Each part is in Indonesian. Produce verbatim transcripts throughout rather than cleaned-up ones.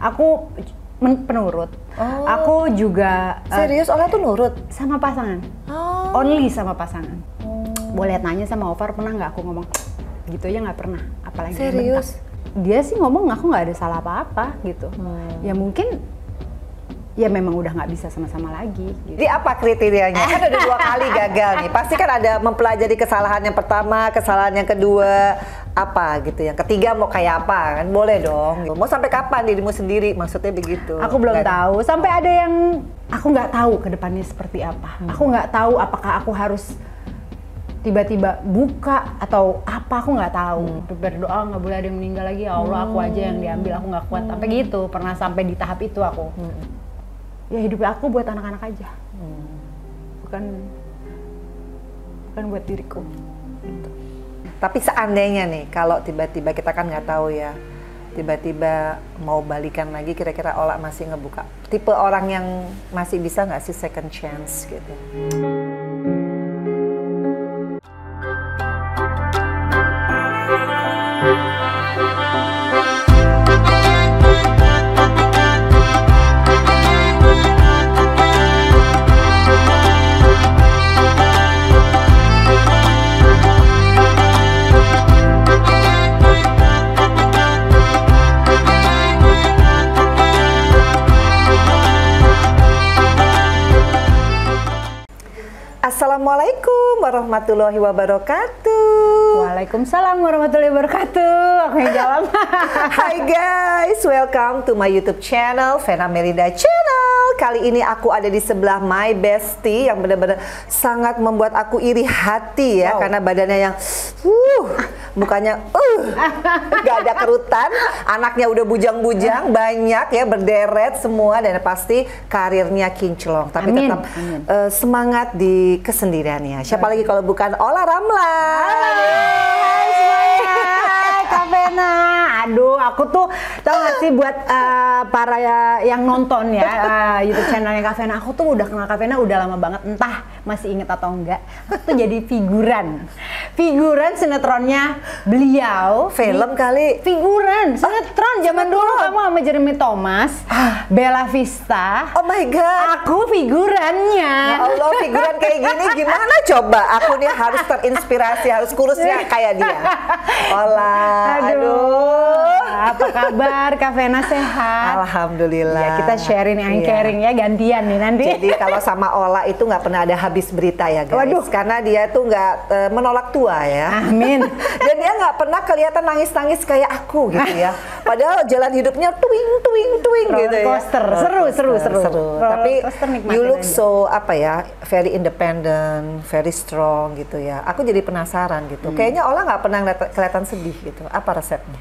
Aku men- penurut. Oh. Aku juga serius uh, Ola tuh nurut sama pasangan. Oh. Only sama pasangan. Hmm. Boleh tanya sama Ovar pernah nggak aku ngomong gitu aja nggak pernah. Apalagi serius. Bentak. Dia sih ngomong aku nggak ada salah apa-apa gitu. Hmm. Ya mungkin ya memang udah nggak bisa sama-sama lagi. Gitu. Jadi apa kriterianya? Kan ada dua kali gagal nih. Pasti kan ada mempelajari kesalahan yang pertama, kesalahan yang kedua, apa gitu. Yang ketiga mau kayak apa kan? Boleh dong. Mau sampai kapan dirimu sendiri? Maksudnya begitu. Aku belum gak tahu. Sampai ada yang aku nggak tahu ke depannya seperti apa. Hmm. Aku nggak tahu apakah aku harus tiba-tiba buka atau apa, aku nggak tahu. Hmm. Berdoa nggak boleh ada yang meninggal lagi. Ya Allah, aku aja yang diambil. Aku nggak kuat. Sampai gitu. Pernah sampai di tahap itu aku. Hmm. Ya hidup aku buat anak-anak aja, hmm. bukan bukan buat diriku. Gitu. Tapi seandainya nih, kalau tiba-tiba kita kan nggak tahu ya, tiba-tiba mau balikan lagi, kira-kira Ola masih ngebuka? Tipe orang yang masih bisa nggak sih second chance gitu? Assalamualaikum warahmatullahi wabarakatuh. Waalaikumsalam warahmatullahi wabarakatuh. Aku yang jawab. Hai guys, welcome to my YouTube channel, Vena Melinda Channel. Kali ini aku ada di sebelah my bestie yang benar-benar sangat membuat aku iri hati ya, wow. Karena badannya yang uh, mukanya uh, gak ada kerutan, anaknya udah bujang-bujang, banyak ya, berderet semua, dan pasti karirnya kinclong. Tapi Amin. tetap Amin. Uh, semangat di kesendiriannya. Siapa lagi kalau bukan Ola Ramla? Kak Vena, aduh aku tuh tau gak sih buat uh, para ya, yang nonton ya uh, YouTube channelnya Kak Vena, aku tuh udah kenal Kak Vena udah lama banget, entah masih inget atau enggak. Aku tuh jadi figuran, figuran sinetronnya beliau. Film kali? Figuran, sinetron ah, zaman dulu kamu sama Jeremy Thomas, ah. Bella Vista. Oh my god, aku figurannya. Ya Allah, figuran kayak gini gimana coba? Aku nih harus terinspirasi, harus kurusnya kayak dia. Ola. Aduh, Aduh. Apa kabar Kak Vena, sehat? Alhamdulillah. Ya, kita sharing yang iya. caring ya, gantian nih nanti. Jadi kalau sama Ola itu nggak pernah ada habis berita ya guys. Waduh. Karena dia tuh nggak uh, menolak tua ya. Amin. Dan dia nggak pernah kelihatan nangis-nangis kayak aku gitu ya. Padahal jalan hidupnya tuing tuing tuing gitu ya. Coaster, seru seru seru. seru. Tapi you look aja. So apa ya, very independent, very strong gitu ya. Aku jadi penasaran gitu. Hmm. Kayaknya Ola nggak pernah kelihatan sedih gitu. Apa resepnya?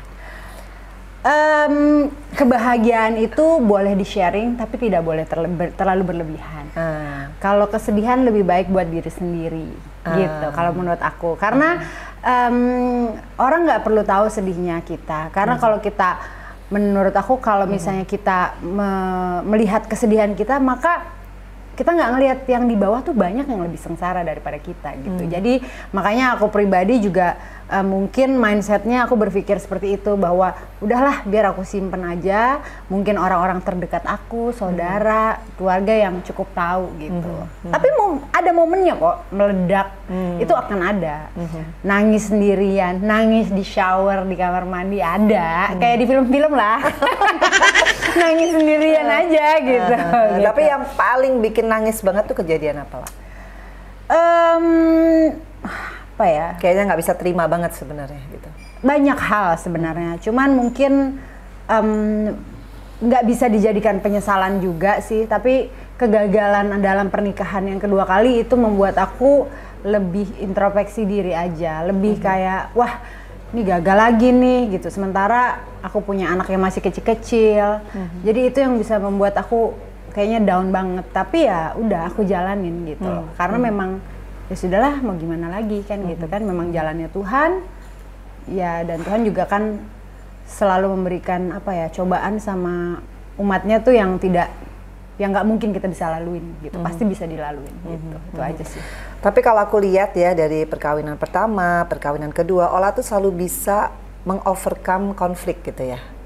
Um, kebahagiaan itu boleh di-sharing, tapi tidak boleh terle terlalu berlebihan. Uh. Kalau kesedihan lebih baik buat diri sendiri, uh. gitu. Kalau menurut aku, karena uh. um, orang nggak perlu tahu sedihnya kita. Karena uh. kalau kita, menurut aku, kalau misalnya kita me melihat kesedihan kita, maka kita nggak ngelihat yang di bawah tuh banyak yang lebih sengsara daripada kita gitu. Hmm. Jadi makanya aku pribadi juga uh, mungkin mindsetnya aku berpikir seperti itu, bahwa udahlah biar aku simpen aja. Mungkin orang-orang terdekat aku, saudara, hmm. keluarga yang cukup tahu gitu. Hmm. Hmm. Tapi mo ada momennya kok meledak, hmm. itu akan ada. Hmm. Nangis sendirian, nangis di shower, di kamar mandi ada, hmm. kayak di film-film lah. Nangis sendirian aja gitu. Uh, gitu. Tapi yang paling bikin nangis banget tuh kejadian apa lah? Um, apa ya? Kayaknya nggak bisa terima banget sebenarnya gitu. Banyak hal sebenarnya, cuman mungkin nggak um, bisa dijadikan penyesalan juga sih. Tapi kegagalan dalam pernikahan yang kedua kali itu membuat aku lebih introspeksi diri aja, lebih hmm. kayak wah, ini gagal lagi nih gitu. Sementara aku punya anak yang masih kecil-kecil, mm-hmm. jadi itu yang bisa membuat aku kayaknya down banget. Tapi ya udah aku jalanin gitu, mm-hmm. karena mm-hmm. memang ya sudahlah, mau gimana lagi kan, mm-hmm. gitu kan. Memang jalannya Tuhan, ya, dan Tuhan juga kan selalu memberikan apa ya, cobaan sama umatnya tuh yang tidak, yang nggak mungkin kita bisa laluin gitu, mm-hmm. pasti bisa dilaluin gitu, mm-hmm. itu aja sih. Tapi kalau aku lihat ya dari perkawinan pertama, perkawinan kedua, Ola tuh selalu bisa mengovercome konflik gitu ya.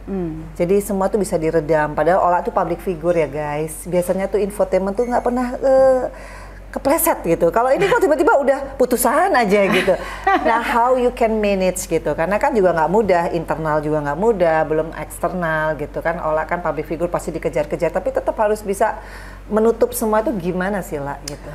Hmm. Jadi semua tuh bisa diredam. Padahal Ola tuh public figure ya guys. Biasanya tuh infotainment tuh nggak pernah uh, kepleset gitu. Kalau ini kok tiba-tiba udah putusan aja gitu. Nah, how you can manage gitu. Karena kan juga nggak mudah, internal juga nggak mudah, belum eksternal gitu kan. Ola kan public figure pasti dikejar-kejar, tapi tetap harus bisa menutup semua itu gimana sih lah gitu.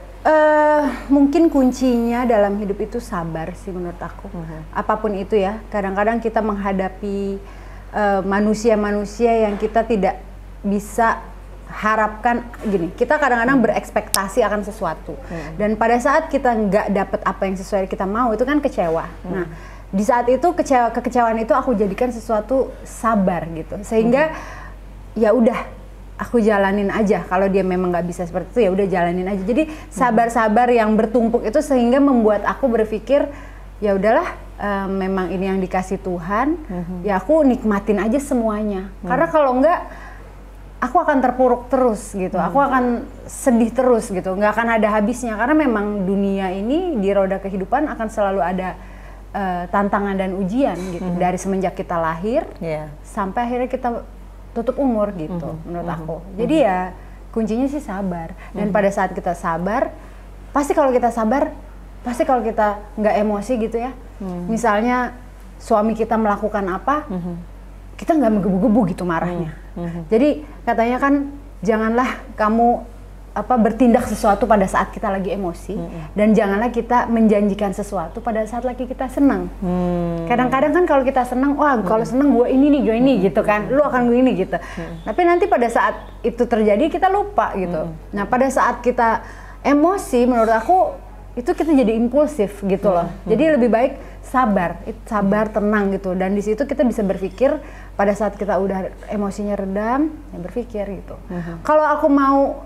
Uh, mungkin kuncinya dalam hidup itu sabar sih menurut aku. Uh-huh. Apapun itu ya. Kadang-kadang kita menghadapi manusia-manusia uh, yang kita tidak bisa harapkan gini, kita kadang-kadang hmm. berekspektasi akan sesuatu hmm. dan pada saat kita nggak dapet apa yang sesuai kita mau itu kan kecewa. Hmm. Nah di saat itu kecewa kekecewaan itu aku jadikan sesuatu sabar gitu sehingga hmm. ya udah aku jalanin aja. Kalau dia memang nggak bisa seperti itu ya udah jalanin aja. Jadi sabar-sabar yang bertumpuk itu sehingga membuat aku berpikir ya udahlah uh, memang ini yang dikasih Tuhan hmm. ya aku nikmatin aja semuanya. Hmm. Karena kalau nggak aku akan terpuruk terus gitu, hmm. aku akan sedih terus gitu, nggak akan ada habisnya karena memang dunia ini di roda kehidupan akan selalu ada uh, tantangan dan ujian gitu hmm. dari semenjak kita lahir yeah. sampai akhirnya kita tutup umur gitu hmm. menurut hmm. aku. Jadi hmm. ya kuncinya sih sabar dan hmm. pada saat kita sabar, pasti kalau kita sabar, pasti kalau kita nggak emosi gitu ya, hmm. misalnya suami kita melakukan apa, hmm. kita nggak menggebu-gebu gitu marahnya. Mm-hmm. Jadi katanya kan janganlah kamu apa bertindak sesuatu pada saat kita lagi emosi mm-hmm. dan janganlah kita menjanjikan sesuatu pada saat lagi kita senang. Mm-hmm. Kadang-kadang kan kalau kita senang, wah mm-hmm. kalau senang gue ini nih gue ini mm-hmm. gitu kan, lu akan gue ini gitu. Mm-hmm. Tapi nanti pada saat itu terjadi kita lupa gitu. Mm-hmm. Nah pada saat kita emosi menurut aku itu kita jadi impulsif gitu loh. Mm-hmm. Jadi lebih baik sabar, sabar, tenang gitu. Dan di situ kita bisa berpikir pada saat kita udah emosinya redam, ya berpikir gitu. Uh-huh. Kalau aku mau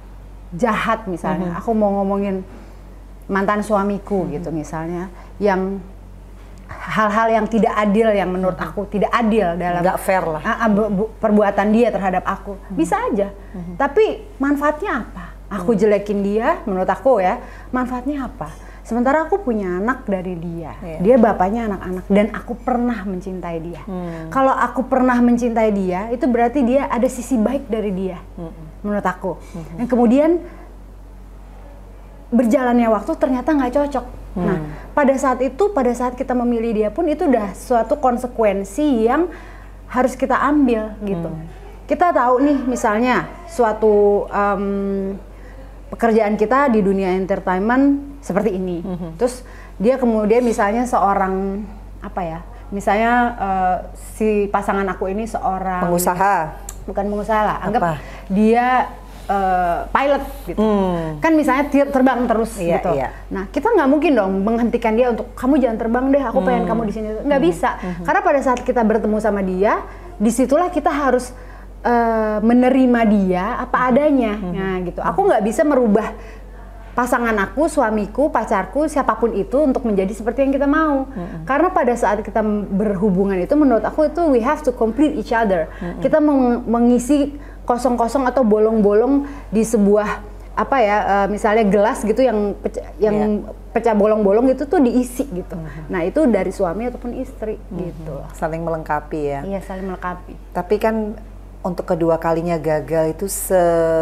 jahat misalnya, uh-huh. aku mau ngomongin mantan suamiku uh-huh. gitu misalnya, yang hal-hal yang tidak adil yang menurut uh-huh. aku tidak adil dalam nggak fair lah uh, uh, perbuatan dia terhadap aku, uh-huh. bisa aja. Uh-huh. Tapi manfaatnya apa? Aku uh-huh. jelekin dia, menurut aku ya, manfaatnya apa? Sementara aku punya anak dari dia, yeah. dia bapaknya anak-anak dan aku pernah mencintai dia. Hmm. Kalau aku pernah mencintai dia, itu berarti dia ada sisi baik dari dia, hmm. menurut aku. Hmm. Dan kemudian berjalannya waktu ternyata nggak cocok. Hmm. Nah, pada saat itu, pada saat kita memilih dia pun itu udah suatu konsekuensi yang harus kita ambil gitu. Hmm. Kita tahu nih, misalnya suatu um, pekerjaan kita di dunia entertainment seperti ini, mm-hmm. terus dia kemudian misalnya seorang apa ya, misalnya uh, si pasangan aku ini seorang pengusaha, bukan pengusaha lah, anggap apa? Dia uh, pilot gitu, mm. kan misalnya terbang terus iya, gitu. Iya. Nah kita nggak mungkin dong menghentikan dia untuk kamu jangan terbang deh, aku mm. pengen kamu di sini, nggak mm. bisa, mm-hmm. karena pada saat kita bertemu sama dia, disitulah kita harus uh, menerima dia apa adanya, mm-hmm. nah gitu. Aku nggak bisa merubah pasangan aku, suamiku, pacarku, siapapun itu untuk menjadi seperti yang kita mau. Mm-hmm. Karena pada saat kita berhubungan itu, menurut aku itu we have to complete each other. Mm-hmm. Kita meng- mengisi kosong-kosong atau bolong-bolong di sebuah apa ya, uh, misalnya gelas gitu yang pecah, yang yeah. pecah bolong-bolong itu tuh diisi gitu. Mm-hmm. Nah itu dari suami ataupun istri mm-hmm. gitu. Saling melengkapi ya. Iya saling melengkapi. Tapi kan untuk kedua kalinya gagal itu se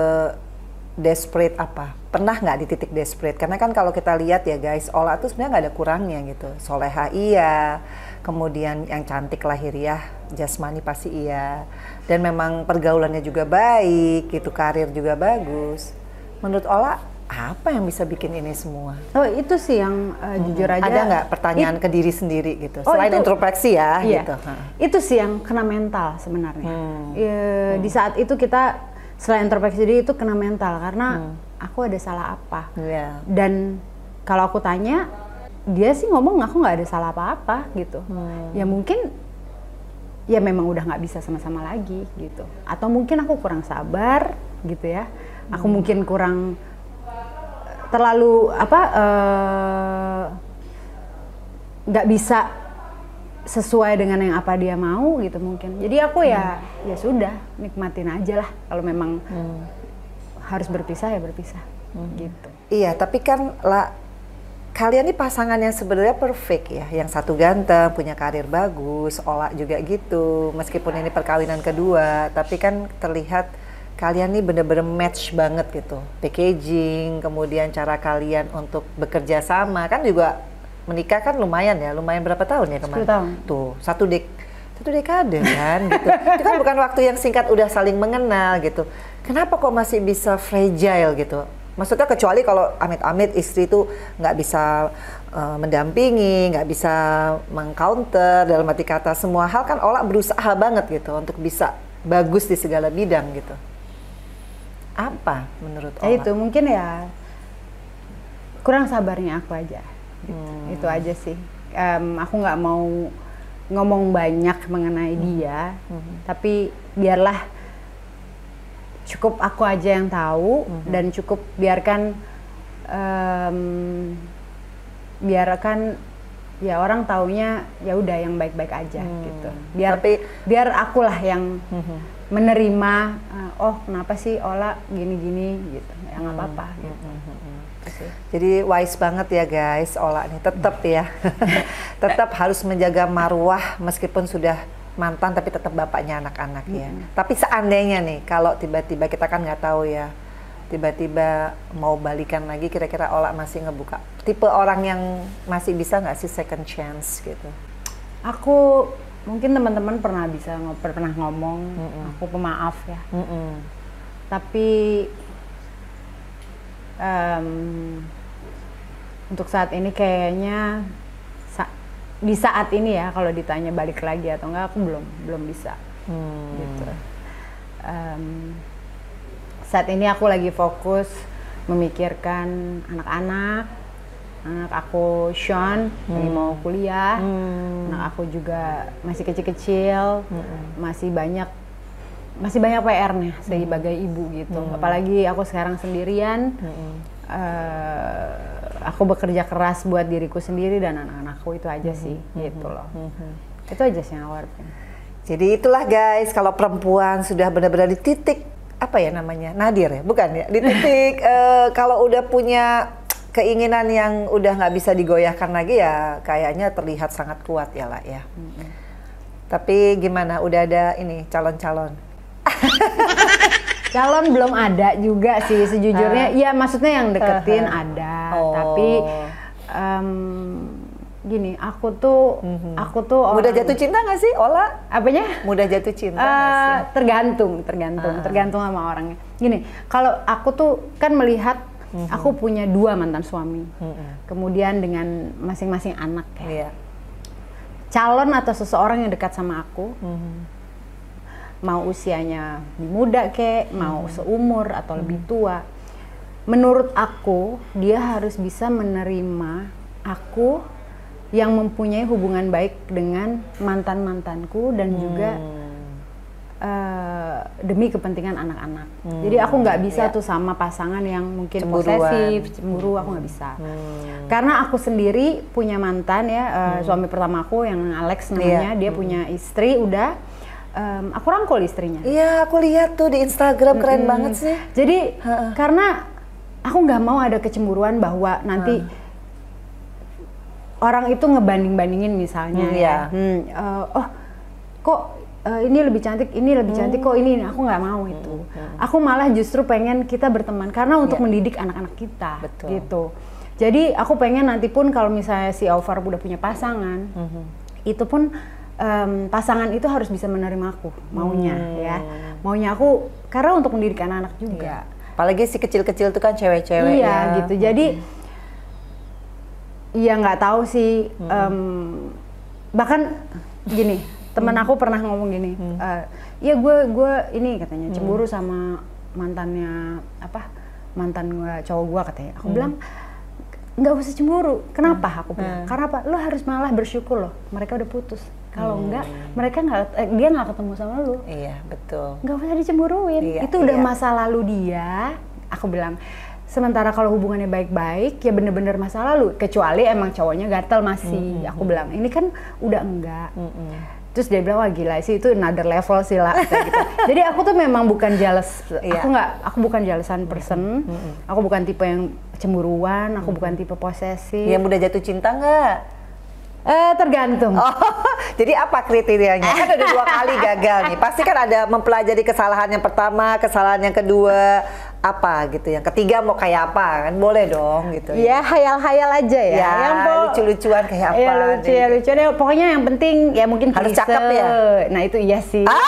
desperate apa? Pernah nggak di titik desperate? Karena kan kalau kita lihat ya guys, Ola tuh sebenarnya nggak ada kurangnya gitu. Soleha iya, kemudian yang cantik lahiriah, jasmani pasti iya, dan memang pergaulannya juga baik, gitu, karir juga bagus. Menurut Ola, apa yang bisa bikin ini semua? Oh itu sih yang uh, hmm. jujur aja. Ada nggak pertanyaan it, ke diri sendiri gitu? Oh, Selain itu, introspeksi ya, iya. gitu. Itu sih yang kena mental sebenarnya. Hmm. E, hmm. Di saat itu kita selain introspeksi diri itu kena mental karena hmm. aku ada salah apa. Yeah. Dan kalau aku tanya, dia sih ngomong aku nggak ada salah apa-apa gitu. Hmm. Ya mungkin ya memang udah nggak bisa sama-sama lagi gitu. Atau mungkin aku kurang sabar gitu ya. Aku hmm. mungkin kurang terlalu apa nggak uh, bisa sesuai dengan yang apa dia mau gitu mungkin. Jadi aku ya hmm. ya sudah nikmatin aja lah. Kalau memang hmm. harus berpisah ya berpisah hmm. gitu. Iya, tapi kan lah kalian nih pasangan yang sebenarnya perfect ya. Yang satu ganteng, punya karir bagus, Ola juga gitu. Meskipun ini perkawinan kedua, tapi kan terlihat kalian nih bener-bener match banget gitu. Packaging, kemudian cara kalian untuk bekerja sama, kan juga menikah kan lumayan ya. Lumayan berapa tahun ya kemarin? sepuluh tahun. Tuh, satu dek, satu dekade kan gitu. Itu kan bukan waktu yang singkat udah saling mengenal gitu. Kenapa kok masih bisa fragile gitu? Maksudnya kecuali kalau amit-amit istri itu nggak bisa uh, mendampingi, nggak bisa meng-counter dalam arti kata semua hal kan Ola berusaha banget gitu untuk bisa bagus di segala bidang gitu. Apa menurut Ola? Ya itu mungkin ya kurang sabarnya aku aja. Gitu. Hmm. Itu aja sih. Um, aku nggak mau ngomong banyak mengenai hmm. dia, hmm. tapi biarlah cukup aku aja yang tahu mm-hmm. dan cukup biarkan um, biarkan ya orang taunya ya udah yang baik-baik aja hmm. gitu. Biar tapi biar akulah yang mm-hmm. menerima uh, oh kenapa sih Ola gini-gini gitu. Ya nggak hmm. apa-apa gitu. Mm-hmm. Jadi wise banget ya guys, Ola nih tetap ya. Tetap harus menjaga marwah meskipun sudah mantan tapi tetap bapaknya anak-anak ya. Hmm. Tapi seandainya nih kalau tiba-tiba kita kan nggak tahu ya, tiba-tiba mau balikan lagi, kira-kira Ola masih ngebuka tipe orang yang masih bisa nggak sih second chance gitu? Aku mungkin teman-teman pernah bisa pernah ngomong mm-mm. aku pemaaf ya. Mm-mm. Tapi um, untuk saat ini kayaknya di saat ini ya kalau ditanya balik lagi atau enggak aku belum belum bisa hmm. gitu. Um, saat ini aku lagi fokus memikirkan anak-anak, anak aku Sean hmm. lagi mau kuliah, hmm. anak aku juga masih kecil-kecil, hmm. masih banyak masih banyak P R-nya sebagai hmm. ibu gitu. Hmm. Apalagi aku sekarang sendirian. Hmm. Uh, aku bekerja keras buat diriku sendiri dan anak-anakku, itu aja sih mm-hmm. gitu loh. Mm-hmm. Itu aja sih yang aku harapin. Jadi itulah guys, kalau perempuan sudah benar-benar di titik apa ya namanya, nadir ya, bukan ya, di titik uh, kalau udah punya keinginan yang udah nggak bisa digoyahkan lagi ya, kayaknya terlihat sangat kuat ya lah ya. Mm-hmm. Tapi gimana, udah ada ini calon-calon? Calon belum ada juga sih sejujurnya. Iya uh, maksudnya yang deketin uh, ada, oh. tapi um, gini, aku tuh, mm-hmm. aku tuh orang, mudah jatuh cinta nggak sih, Ola? Apanya? Mudah jatuh cinta uh, nggak sih? Tergantung, tergantung, uh. tergantung sama orangnya. Gini, kalau aku tuh kan melihat mm-hmm. aku punya dua mantan suami, mm-hmm. kemudian dengan masing-masing anak ya. Yeah. Calon atau seseorang yang dekat sama aku. Mm-hmm. Mau usianya lebih muda kek, hmm. mau seumur atau hmm. lebih tua, menurut aku dia harus bisa menerima aku yang mempunyai hubungan baik dengan mantan-mantanku dan hmm. juga uh, demi kepentingan anak-anak. Hmm. Jadi aku nggak bisa yeah. tuh sama pasangan yang mungkin Cemburuan. posesif, cemburu, hmm. aku nggak bisa. Hmm. Karena aku sendiri punya mantan ya, uh, hmm. suami pertama aku yang Alex namanya, yeah. dia hmm. punya istri udah. Um, aku rangkul istrinya. Iya, aku lihat tuh di Instagram, keren mm-hmm. banget sih. Jadi ha-ha. Karena aku nggak mau ada kecemburuan bahwa nanti ha. orang itu ngebanding-bandingin misalnya. Hmm, ya. Hmm, uh, oh, kok uh, ini lebih cantik, ini lebih cantik, hmm. kok ini, aku nggak mau itu. Hmm. Aku malah justru pengen kita berteman karena untuk yeah. mendidik anak-anak kita. Betul. Gitu. Jadi aku pengen nanti pun kalau misalnya si Alvar udah punya pasangan, mm-hmm. itu pun Um, pasangan itu harus bisa menerima aku maunya hmm. ya maunya aku karena untuk mendidik anak-anak juga. Iya. Apalagi si kecil-kecil itu kan cewek-cewek iya, ya gitu jadi iya hmm. nggak tahu sih hmm. um, bahkan gini teman aku pernah ngomong gini hmm. uh, ya gue gue ini katanya cemburu hmm. sama mantannya apa mantan gue cowok gue katanya aku hmm. bilang nggak usah cemburu kenapa hmm. aku bilang hmm. karena apa lo harus malah bersyukur loh mereka udah putus. Kalau hmm. enggak, mereka nggak, eh, dia nggak ketemu sama lu. Iya, betul. Nggak usah dicemburuin. Iya, itu udah iya. masa lalu dia. Aku bilang, sementara kalau hubungannya baik-baik, ya bener-bener masa lalu. Kecuali emang cowoknya gatel masih. Mm-hmm. Aku bilang, ini kan udah enggak. Mm-hmm. Terus dia bilang, wah gila sih itu another level sih lah kayak gitu. Jadi aku tuh memang bukan jealous, Iya. aku nggak, aku bukan jealousan person, mm-hmm. aku bukan tipe yang cemburuan, aku mm-hmm. bukan tipe posesif. Yang mudah jatuh cinta nggak? Eh, tergantung. Oh, jadi apa kriterianya? Kan ada dua kali gagal nih. Pasti kan ada mempelajari kesalahan yang pertama, kesalahan yang kedua, apa gitu. Yang ketiga mau kayak apa? Kan boleh dong gitu. Ya, hayal-hayal aja ya. Ya, yang lucu-lucuan kayak apa? Ya, lucu ya, lucu ya. Pokoknya yang penting ya mungkin harus klise. cakep ya. Nah, itu iya sih. Ah!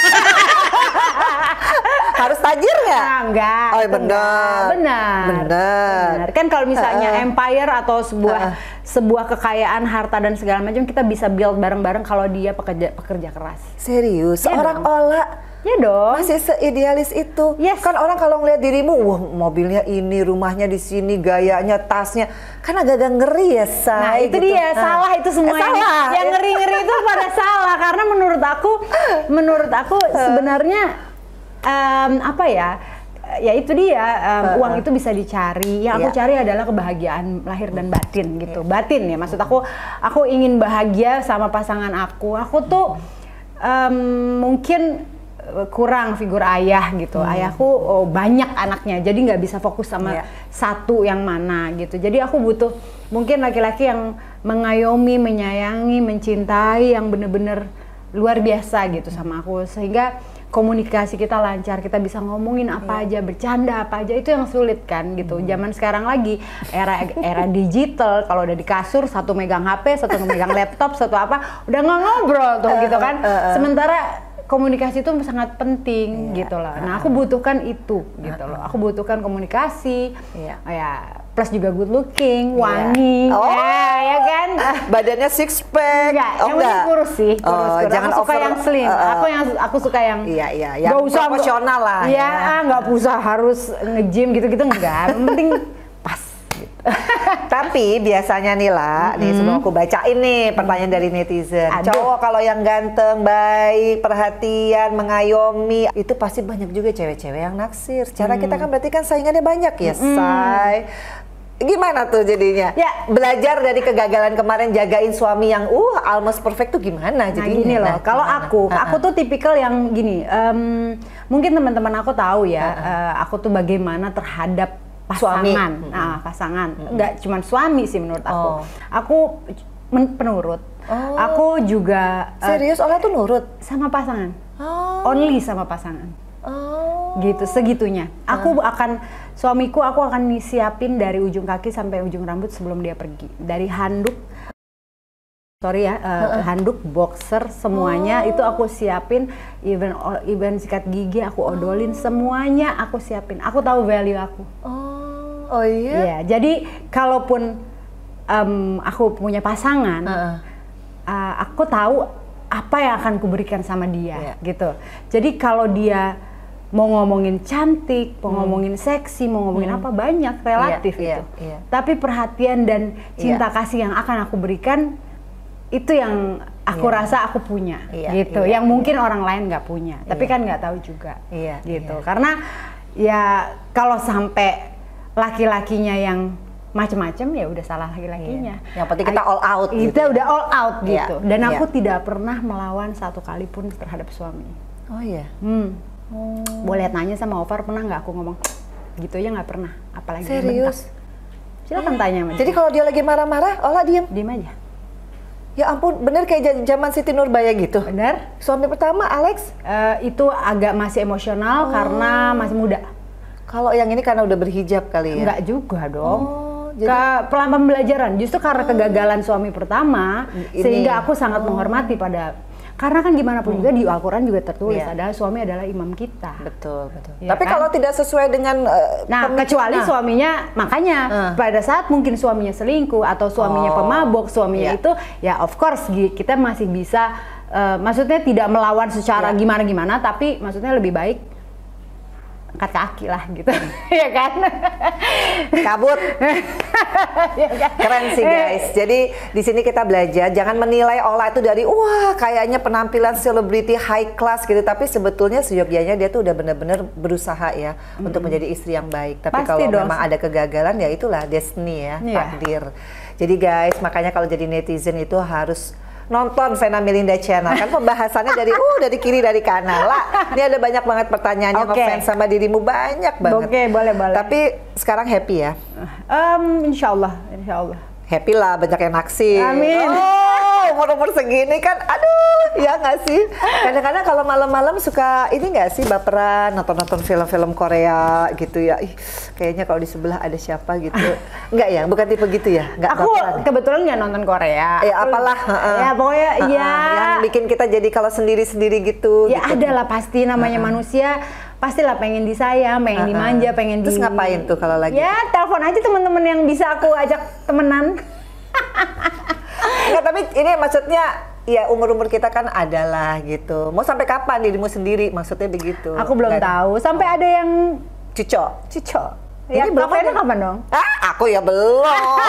Harus tajir nggak? Nah, enggak. Oh, benar. Benar. Benar. Kan kalau misalnya uh, empire atau sebuah uh, sebuah kekayaan harta dan segala macam kita bisa build bareng-bareng kalau dia pekerja pekerja keras. Serius? Ya Seorang dong. Ola ya dong. masih seidealis itu. Yes. Kan orang kalau ngeliat dirimu, wah mobilnya ini, rumahnya di sini, gayanya, tasnya, kan agak-agak ngeri ya, say. Nah itu gitu. dia, nah. salah itu semua. Eh, salah. Yang ngeri-ngeri itu pada salah karena menurut aku, menurut aku sebenarnya um, apa ya? Ya itu dia, um, uh, uang itu bisa dicari. Yang aku yeah. cari adalah kebahagiaan lahir dan batin gitu. Yeah. Batin ya, maksud aku, aku ingin bahagia sama pasangan aku. Aku tuh um, mungkin kurang figur ayah gitu. Hmm. Ayahku oh, banyak anaknya, jadi nggak bisa fokus sama yeah. satu yang mana gitu. Jadi aku butuh mungkin laki-laki yang mengayomi, menyayangi, mencintai, yang bener-bener luar biasa gitu sama aku, sehingga komunikasi kita lancar, kita bisa ngomongin apa yeah. aja, bercanda apa aja, itu yang sulit kan gitu. Hmm. Zaman sekarang lagi era era digital, kalau udah di kasur satu megang H P, satu megang laptop, satu apa, udah nggak ngobrol tuh gitu kan. Uh, uh, uh. Sementara komunikasi itu sangat penting yeah. gitu loh. Nah, aku butuhkan itu gitu loh. Aku butuhkan komunikasi. Yeah. Ya, plus juga good looking, wangi. Yeah. Oh, ya, ya kan? Badannya six pack. Enggak, oh, yang penting kurus sih, kurus, oh, kurus. Jangan aku suka over, yang slim. Uh, aku yang aku suka yang iya iya, yang gak usah proporsional lah. Iya, ya. nggak usah harus nge-gym gitu-gitu enggak. Yang penting pas. Tapi biasanya nih lah, mm-hmm. nih sebelum aku bacain nih pertanyaan dari netizen. Aduh. Cowok kalau yang ganteng, baik, perhatian, mengayomi, itu pasti banyak juga cewek-cewek yang naksir. Secara mm. kita kan berarti kan saingannya banyak ya, mm. say. Gimana tuh jadinya? Ya. Belajar dari kegagalan kemarin jagain suami yang uh almost perfect tuh gimana jadinya? Nah gini loh, nah, kalau aku, uh-uh. aku tuh tipikal yang gini, um, mungkin teman-teman aku tahu ya, uh-uh. uh, aku tuh bagaimana terhadap pasangan, suami. Nah pasangan, hmm. nggak cuma suami sih menurut aku. Oh. Aku penurut, oh. aku juga serius, uh, Ola tuh nurut sama pasangan, oh. only sama pasangan, oh. gitu segitunya. Aku uh. akan suamiku, aku akan siapin dari ujung kaki sampai ujung rambut sebelum dia pergi, dari handuk. Sorry ya, uh, uh-uh. handuk, boxer, semuanya oh. itu aku siapin, even even sikat gigi aku odolin, oh. semuanya aku siapin. Aku tahu value aku. Oh, oh iya. Iya, jadi kalaupun um, aku punya pasangan, uh-uh. uh, aku tahu apa yang akan kuberikan sama dia, yeah. gitu. Jadi kalau dia mau ngomongin cantik, mau hmm. ngomongin seksi, mau ngomongin hmm. apa, banyak relatif yeah, itu. Yeah, yeah. Tapi perhatian dan cinta yeah. kasih yang akan aku berikan, itu yang aku yeah. rasa aku punya, yeah, gitu. Yeah, yang mungkin yeah. orang lain nggak punya, tapi yeah. kan nggak tahu juga, yeah, gitu. Yeah. Karena ya kalau sampai laki-lakinya yang macem-macem ya udah salah laki-lakinya. Yeah. Yang penting kita all out. Kita gitu udah all out yeah. gitu. Dan yeah. aku tidak pernah melawan satu kali pun terhadap suami. Oh iya. Hmm. Oh. Boleh nanya sama Ovar, pernah nggak aku ngomong gitu aja, nggak pernah. Apalagi serius. Silakan hmm. tanya. Jadi kalau dia lagi marah-marah, Ola diem? Diem aja. Ya ampun, bener kayak zaman Siti Nurbaya gitu? Bener. Suami pertama, Alex? Uh, itu agak masih emosional oh. karena masih muda. Kalau yang ini karena udah berhijab kali ya? Enggak juga dong. Oh, jadi... Ke pelan pembelajaran, justru karena oh. kegagalan suami pertama, ini. Sehingga aku sangat oh. menghormati pada... Karena kan gimana pun hmm. juga di Al-Quran juga tertulis, yeah. adalah suami adalah imam kita. Betul, betul. Ya Tapi kan? Kalau tidak sesuai dengan uh, Nah, kecuali nah. suaminya, makanya uh. pada saat mungkin suaminya selingkuh atau suaminya oh. pemabok, suaminya yeah. itu, ya of course kita masih bisa, uh, maksudnya tidak melawan secara yeah. gimana-gimana, tapi maksudnya lebih baik angkat kaki lah gitu, ya kan? Kabut. Keren sih guys. Jadi di sini kita belajar jangan menilai Ola itu dari wah kayaknya penampilan selebriti high class gitu, tapi sebetulnya seyogyanya dia tuh udah bener-bener berusaha ya mm-hmm. untuk menjadi istri yang baik. Tapi kalau memang ada kegagalan ya itulah destiny ya, yeah. takdir. Jadi guys, makanya kalau jadi netizen itu harus nonton Vena Melinda Channel. Kan pembahasannya dari uh dari kiri dari kanan lah. Ini ada banyak banget pertanyaan yang okay. ngefans sama dirimu, banyak banget. Oke, okay, boleh boleh. Tapi sekarang happy ya? Um, insya Allah, insya Allah. Happy lah, banyak yang naksir. Amin. Oh, umur-umur segini kan, aduh, ya nggak sih? Kadang-kadang kalau malam-malam suka ini nggak sih baperan nonton-nonton film-film Korea gitu ya? Ih, kayaknya kalau di sebelah ada siapa gitu. Nggak ya, bukan tipe gitu ya? Nggak Aku baperan. kebetulan nggak nonton Korea. Ya apalah. Uh, ya pokoknya uh, uh, ya. Yang bikin kita jadi kalau sendiri-sendiri gitu. Ya gitu. ada lah pasti namanya uh, uh. manusia. Pastilah pengen disayang, pengen uh, uh. dimanja, pengen Terus di... ngapain tuh kalau lagi? Ya telepon aja teman-teman yang bisa aku ajak temenan. Nggak, tapi ini maksudnya ya umur-umur kita kan adalah gitu. Mau sampai kapan dirimu sendiri? Maksudnya begitu. Aku belum Nggak tahu. Ada. Sampai ada yang cucok. Cucok. Ya, belum ada kapan dong? Ah, aku ya belum.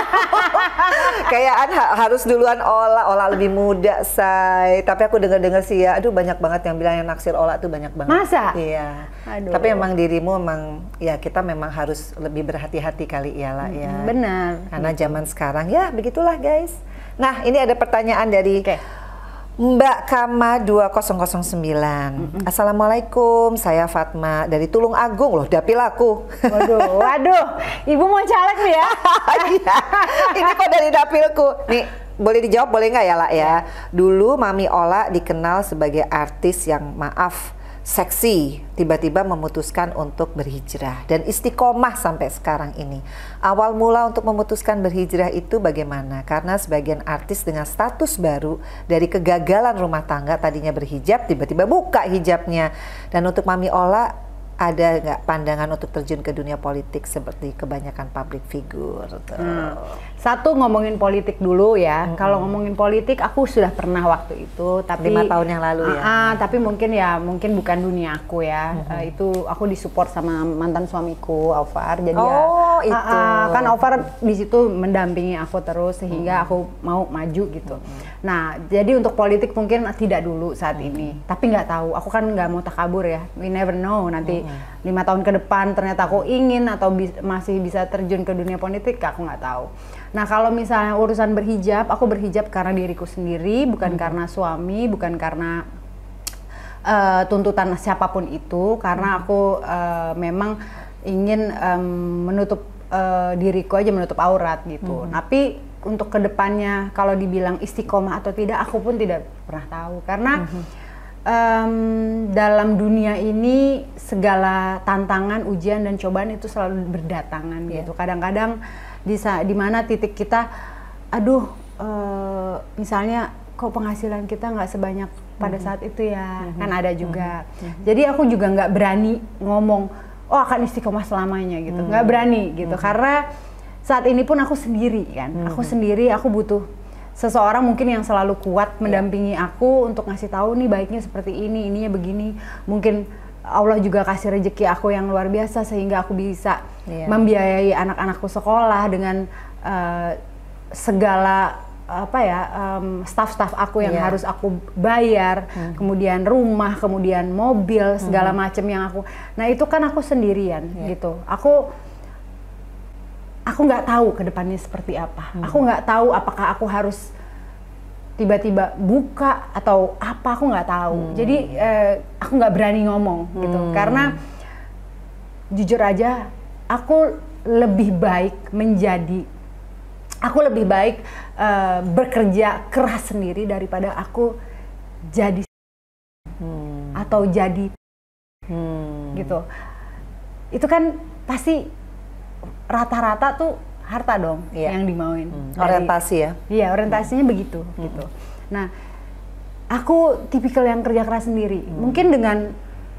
Kayaknya ha harus duluan Ola, Ola lebih muda, say. Tapi aku dengar-dengar sih ya, aduh banyak banget yang bilang yang naksir Ola tuh banyak banget. Masa? Iya. Aduh. Tapi emang dirimu emang ya kita memang harus lebih berhati-hati kali ya lah ya. Benar. Karena zaman sekarang ya begitulah guys. Nah ini ada pertanyaan dari okay. Mbak Kama dua nol nol sembilan. Mm-hmm. Assalamualaikum, saya Fatma dari Tulung Agung loh, dapil aku. Waduh, waduh, ibu mau caleg nih ya? Iya, ini kok dari dapilku. Nih, boleh dijawab boleh nggak ya lah ya? Dulu Mami Ola dikenal sebagai artis yang maaf, seksi, tiba-tiba memutuskan untuk berhijrah dan istiqomah sampai sekarang ini. Awal mula untuk memutuskan berhijrah itu bagaimana? Karena sebagian artis dengan status baru dari kegagalan rumah tangga tadinya berhijab, tiba-tiba buka hijabnya. Dan untuk Mami Ola, ada nggak pandangan untuk terjun ke dunia politik seperti kebanyakan public figure? Hmm. Satu ngomongin politik dulu ya. Mm-hmm. Kalau ngomongin politik, aku sudah pernah waktu itu, tapi lima tahun yang lalu ya. Uh, uh, tapi mungkin ya mungkin bukan dunia aku ya. Mm-hmm. uh, itu aku disupport sama mantan suamiku Aufar. Jadi oh, ya, itu. Uh, uh, kan Aufar di situ mendampingi aku terus sehingga mm-hmm. aku mau maju gitu. Mm-hmm. Nah, jadi untuk politik mungkin tidak dulu saat mm-hmm. ini. Tapi nggak tahu. Aku kan nggak mau takabur ya. We never know nanti. Mm-hmm. lima tahun ke depan ternyata aku ingin atau bi masih bisa terjun ke dunia politik, aku nggak tahu. Nah kalau misalnya urusan berhijab, aku berhijab karena diriku sendiri, bukan hmm. karena suami, bukan karena uh, tuntutan siapapun itu, karena aku uh, memang ingin um, menutup uh, diriku aja, menutup aurat gitu. Hmm. Tapi untuk kedepannya kalau dibilang istiqomah atau tidak, aku pun tidak pernah tahu karena hmm. Um, dalam dunia ini segala tantangan, ujian dan cobaan itu selalu berdatangan yeah. gitu. Kadang-kadang di di mana titik kita, aduh, uh, misalnya kok penghasilan kita nggak sebanyak pada mm-hmm. saat itu ya, mm-hmm. kan ada juga. Mm-hmm. Jadi aku juga nggak berani ngomong, oh akan istiqomah selamanya gitu, nggak mm-hmm. berani gitu. Mm-hmm. Karena saat ini pun aku sendiri kan, mm-hmm. aku sendiri, aku butuh seseorang mungkin yang selalu kuat mendampingi yeah. aku untuk ngasih tahu nih baiknya seperti ini, ininya begini. Mungkin Allah juga kasih rezeki aku yang luar biasa sehingga aku bisa yeah. membiayai anak-anakku sekolah dengan uh, segala apa ya um, staff-staff aku yang yeah. harus aku bayar, hmm. kemudian rumah, kemudian mobil, segala hmm. macam yang aku. Nah itu kan aku sendirian yeah. gitu. Aku Aku nggak tahu ke depannya seperti apa. Hmm. Aku nggak tahu apakah aku harus tiba-tiba buka atau apa, aku nggak tahu. Hmm. Jadi eh, aku nggak berani ngomong hmm. gitu. Karena jujur aja, aku lebih baik menjadi, aku lebih baik eh, bekerja keras sendiri daripada aku jadi hmm. atau jadi hmm. gitu. Itu kan pasti rata-rata tuh harta dong yeah. yang dimauin. Hmm. Dari, orientasi ya? Iya, orientasinya hmm. begitu. Hmm. Gitu. Nah, aku tipikal yang kerja keras sendiri. Hmm. Mungkin dengan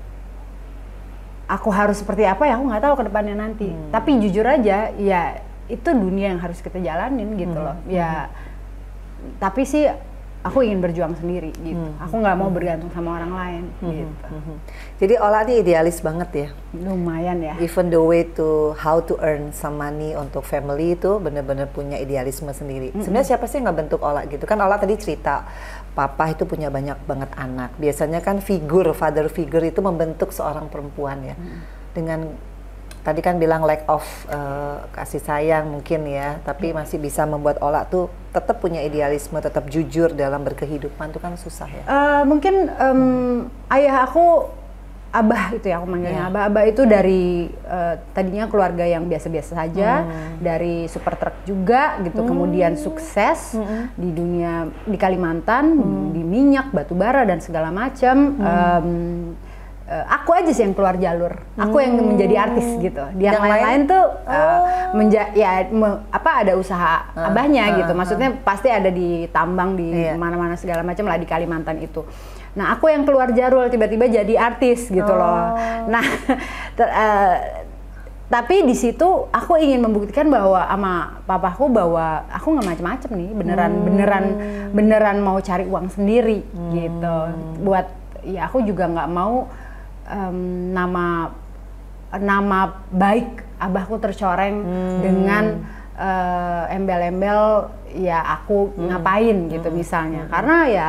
aku harus seperti apa ya, aku nggak tahu ke depannya nanti. Hmm. Tapi jujur aja, ya itu dunia yang harus kita jalanin gitu hmm. loh. Ya, hmm. tapi sih aku ingin berjuang sendiri gitu. Hmm. Aku nggak mau bergantung sama orang lain hmm. gitu. Hmm. Jadi Ola ini idealis banget ya? Lumayan ya. Even the way to how to earn some money untuk family itu benar-benar punya idealisme sendiri. Hmm. Sebenarnya siapa sih yang nggak bentuk Ola gitu? Kan Ola tadi cerita, papa itu punya banyak banget anak. Biasanya kan figur, father figure itu membentuk seorang perempuan ya. Hmm. Dengan tadi kan bilang lack of uh, kasih sayang mungkin ya, tapi masih bisa membuat Ola tuh tetap punya idealisme, tetap jujur dalam berkehidupan tuh kan susah ya. Uh, mungkin um, ayah aku Abah itu ya aku manggilnya, yeah. Abah. Abah itu dari uh, tadinya keluarga yang biasa-biasa saja, hmm. dari super truk juga gitu, hmm. kemudian sukses hmm. di dunia di Kalimantan, hmm. di minyak, batu bara dan segala macam. Hmm. Um, uh, aku aja sih yang keluar jalur, aku hmm. yang menjadi artis gitu. Yang lain-lain tuh uh, oh. menja ya me, apa ada usaha uh, abahnya uh, gitu, maksudnya uh. pasti ada di tambang di yeah. mana-mana segala macam lah di Kalimantan itu. Nah, aku yang keluar jalur tiba-tiba jadi artis gitu oh. loh. Nah, ter, uh, tapi di situ aku ingin membuktikan bahwa sama papaku bahwa aku nggak macam-macam nih, beneran hmm. beneran beneran mau cari uang sendiri hmm. gitu. Buat ya aku juga nggak mau um, nama nama baik abahku tercoreng hmm. dengan uh, embel-embel ya aku hmm. ngapain gitu hmm. misalnya. Hmm. Karena ya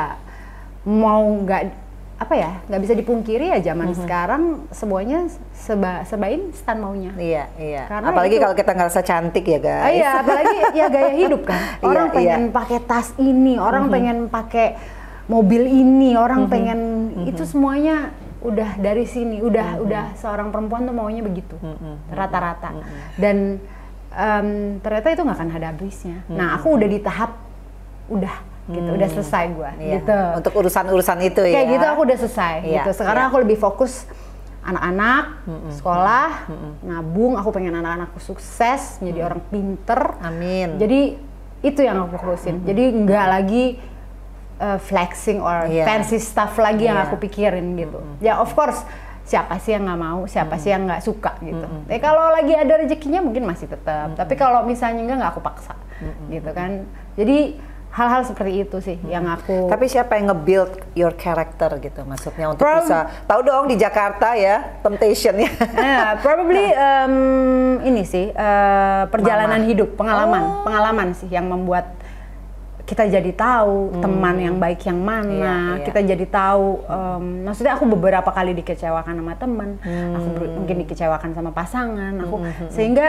mau nggak apa ya nggak bisa dipungkiri ya zaman mm-hmm. sekarang semuanya seba serba instan maunya. Iya iya. Karena apalagi itu, kalau kita ngerasa cantik ya guys. Ah, iya apalagi ya gaya hidup kan. Orang iya, pengen iya. pakai tas ini, orang mm-hmm. pengen pakai mobil ini, orang mm-hmm. pengen mm-hmm. itu semuanya udah dari sini, udah mm-hmm. udah seorang perempuan tuh maunya begitu mm-hmm. rata-rata. Mm-hmm. Dan um, ternyata itu nggak akan ada habisnya. Mm-hmm. Nah aku udah di tahap udah gitu hmm. udah selesai gue iya. gitu untuk urusan-urusan itu kayak ya kayak gitu aku udah selesai iya. gitu sekarang iya. aku lebih fokus anak-anak mm-mm. sekolah mm-mm. nabung, aku pengen anak-anakku sukses menjadi mm. orang pinter, amin, jadi itu yang aku fokusin. Mm-hmm. Jadi nggak lagi uh, flexing or yeah. fancy stuff lagi yeah. yang aku pikirin gitu. Mm-hmm. Ya of course siapa sih yang nggak mau, siapa mm-hmm. sih yang nggak suka gitu. Mm-hmm. Tapi kalau lagi ada rezekinya mungkin masih tetap. Mm-hmm. Tapi kalau misalnya nggak, nggak aku paksa, mm-hmm. gitu kan. Jadi hal-hal seperti itu sih hmm. yang aku. Tapi siapa yang nge-build your character gitu, maksudnya untuk Prob bisa tahu dong di Jakarta ya temptation-nya. Yeah, probably um, ini sih uh, perjalanan Mama. hidup, pengalaman, oh. pengalaman sih yang membuat kita jadi tahu hmm. teman yang baik yang mana, iya, iya. kita jadi tahu. Um, maksudnya aku beberapa kali dikecewakan sama teman, hmm. aku mungkin dikecewakan sama pasangan, aku hmm. sehingga